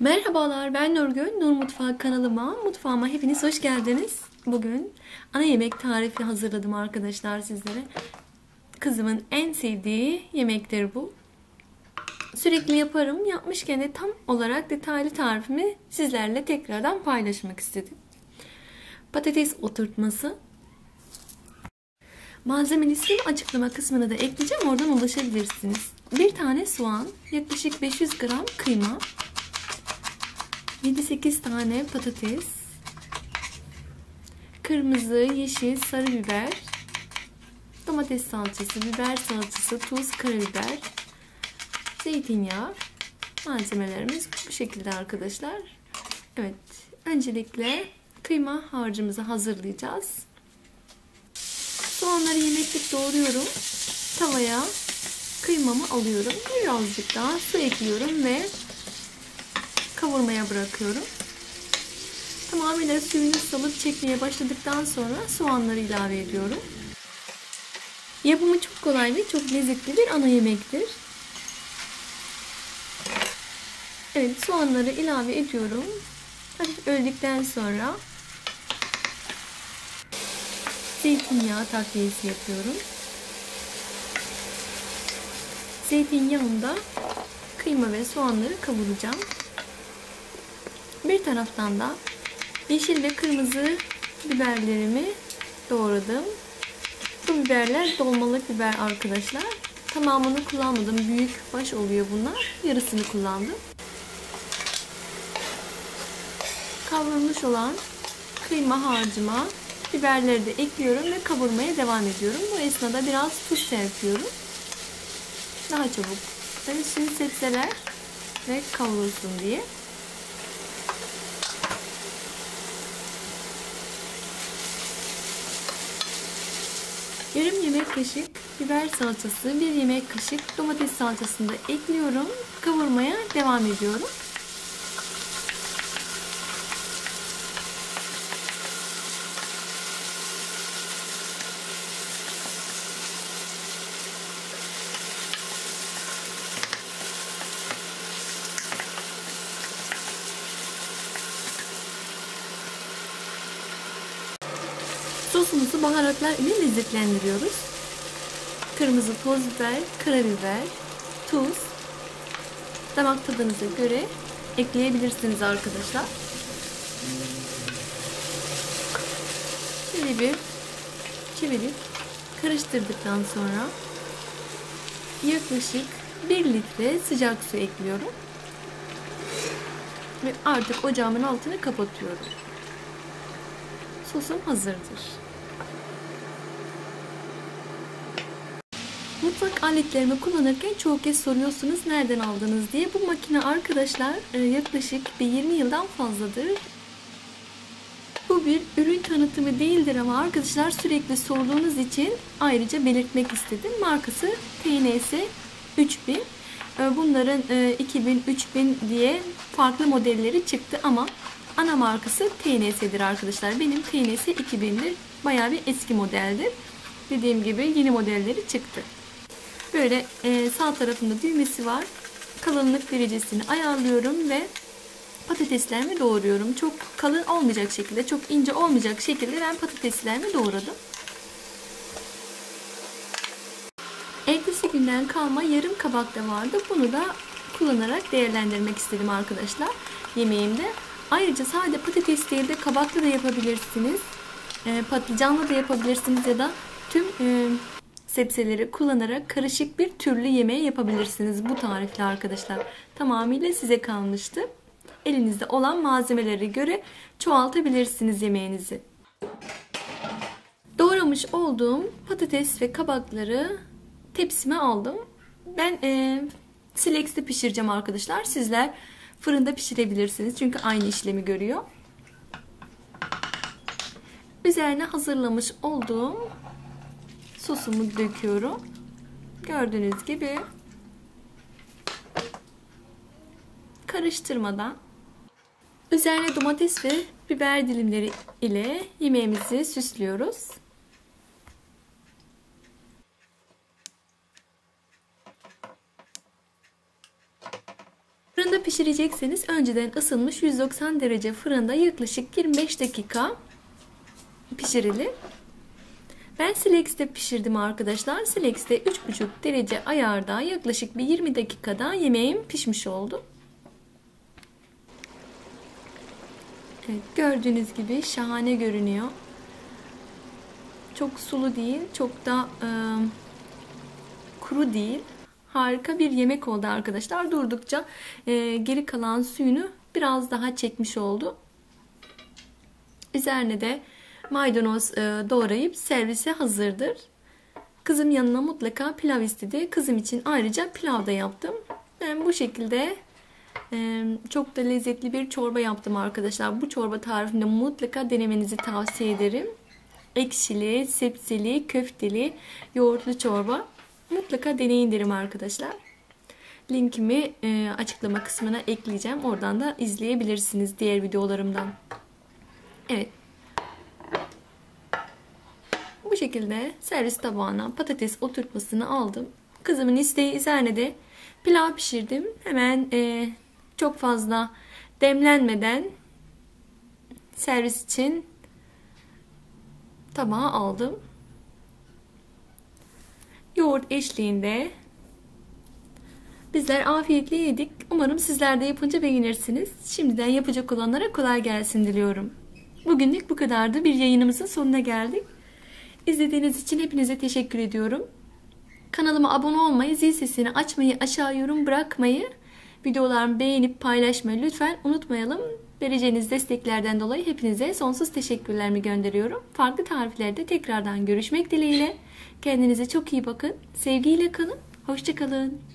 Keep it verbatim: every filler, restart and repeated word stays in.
Merhabalar, ben Nurgül. Nur Mutfağı kanalıma, mutfağıma hepiniz hoş geldiniz. Bugün ana yemek tarifi hazırladım arkadaşlar sizlere. Kızımın en sevdiği yemektir bu. Sürekli yaparım. Yapmışken de tam olarak detaylı tarifimi sizlerle tekrardan paylaşmak istedim. Patates oturtması. Malzeme listemi açıklama kısmına da ekleyeceğim. Oradan ulaşabilirsiniz. Bir tane soğan, yaklaşık beş yüz gram kıyma, yedi sekiz tane patates, kırmızı, yeşil, sarı biber, domates salçası, biber salçası, tuz, karabiber, zeytinyağı. Malzemelerimiz bu şekilde arkadaşlar. Evet, öncelikle kıyma harcımızı hazırlayacağız. Soğanları yemeklik doğruyorum. Tavaya kıymamı alıyorum. Birazcık daha su ekliyorum ve kavurmaya bırakıyorum. Tamamıyla suyunu salıp çekmeye başladıktan sonra soğanları ilave ediyorum. Yapımı çok kolay ve çok lezzetli bir ana yemektir. Evet, soğanları ilave ediyorum. Hafif öldükten sonra zeytinyağı takviyesi yapıyorum. Zeytinyağında kıyma ve soğanları kavuracağım. Bir taraftan da yeşil ve kırmızı biberlerimi doğradım. Bu biberler dolmalık biber arkadaşlar. Tamamını kullanmadım. Büyük baş oluyor bunlar. Yarısını kullandım. Kavrulmuş olan kıyma harcıma biberleri de ekliyorum ve kavurmaya devam ediyorum. Bu esnada biraz tuz serpiyorum. Daha çabuk karışsın sebzeler ve kavrulsun diye. Yarım yemek kaşık biber salçası, bir yemek kaşık domates salçasını da ekliyorum. Kavurmaya devam ediyorum. Sosumuzu baharatlar ile lezzetlendiriyoruz. Kırmızı toz biber, karabiber, tuz, damak tadınıza göre ekleyebilirsiniz arkadaşlar. Şöyle bir çevirip karıştırdıktan sonra yaklaşık bir litre sıcak su ekliyorum. Ve artık ocağımın altını kapatıyorum. Sosum hazırdır. Mutfak aletlerimi kullanırken çoğu kez soruyorsunuz nereden aldınız diye. Bu makine arkadaşlar yaklaşık bir yirmi yıldan fazladır. Bu bir ürün tanıtımı değildir ama arkadaşlar sürekli sorduğunuz için ayrıca belirtmek istedim. Markası T N S üç bin. Bunların iki bin, üç bin diye farklı modelleri çıktı ama ana markası T N S'dir arkadaşlar. Benim T N S iki bin'dir. Bayağı bir eski modeldir. Dediğim gibi yeni modelleri çıktı. Böyle e, sağ tarafında düğmesi var. Kalınlık derecesini ayarlıyorum ve patateslerimi doğruyorum. Çok kalın olmayacak şekilde, çok ince olmayacak şekilde ben patateslerimi doğradım. Ertesi günden kalma yarım kabak da vardı. Bunu da kullanarak değerlendirmek istedim arkadaşlar yemeğimde. Ayrıca sadece patates değil de kabaklı da yapabilirsiniz. E, patlıcanla da yapabilirsiniz ya da tüm e, sebzeleri kullanarak karışık bir türlü yemeği yapabilirsiniz bu tarifle arkadaşlar. Tamamıyla size kalmıştı. Elinizde olan malzemelere göre çoğaltabilirsiniz yemeğinizi. Doğramış olduğum patates ve kabakları tepsime aldım. Ben e, Silex'te pişireceğim arkadaşlar. Sizler fırında pişirebilirsiniz. Çünkü aynı işlemi görüyor. Üzerine hazırlamış olduğum sosumu döküyorum. Gördüğünüz gibi karıştırmadan üzerine domates ve biber dilimleri ile yemeğimizi süslüyoruz. pişirecekseniz önceden ısınmış yüz doksan derece fırında yaklaşık yirmi beş dakika pişirilir. Ben Silex'te pişirdim arkadaşlar. Silex'te üç buçuk derece ayarda yaklaşık bir yirmi dakikada yemeğim pişmiş oldu. Evet, gördüğünüz gibi şahane görünüyor. Çok sulu değil, çok da e, kuru değil. Harika bir yemek oldu arkadaşlar. Durdukça e, geri kalan suyunu biraz daha çekmiş oldu. Üzerine de maydanoz e, doğrayıp servise hazırdır. Kızım yanına mutlaka pilav istedi. Kızım için ayrıca pilav da yaptım. Ben bu şekilde e, çok da lezzetli bir çorba yaptım arkadaşlar. Bu çorba tarifini mutlaka denemenizi tavsiye ederim. Ekşili, sebzeli, köfteli, yoğurtlu çorba. Mutlaka deneyin derim arkadaşlar. Linkimi e, açıklama kısmına ekleyeceğim. Oradan da izleyebilirsiniz diğer videolarımdan. Evet. Bu şekilde servis tabağına patates oturtmasını aldım. Kızımın isteği üzerine de pilav pişirdim. Hemen e, çok fazla demlenmeden servis için tabağa aldım. Yoğurt eşliğinde bizler afiyetle yedik. Umarım sizler de yapınca beğenirsiniz. Şimdiden yapacak olanlara kolay gelsin diliyorum. Bugünlük bu kadardı. Bir yayınımızın sonuna geldik. İzlediğiniz için hepinize teşekkür ediyorum. Kanalıma abone olmayı, zil sesini açmayı, aşağı yorum bırakmayı, videolarımı beğenip paylaşmayı lütfen unutmayalım. Vereceğiniz desteklerden dolayı hepinize sonsuz teşekkürlerimi gönderiyorum. Farklı tariflerde tekrardan görüşmek dileğiyle. Kendinize çok iyi bakın. Sevgiyle kalın. Hoşça kalın.